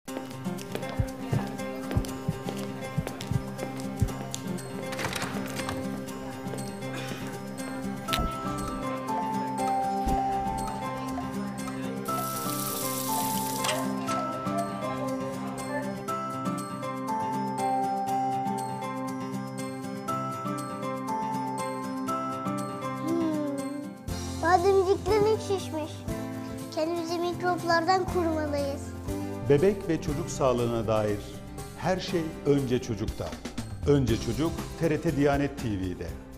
Bademciklerim şişmiş. Kendimizi mikroplardan korumalıyız. Bebek ve çocuk sağlığına dair her şey önce çocukta. Önce Çocuk TRT Diyanet TV'de.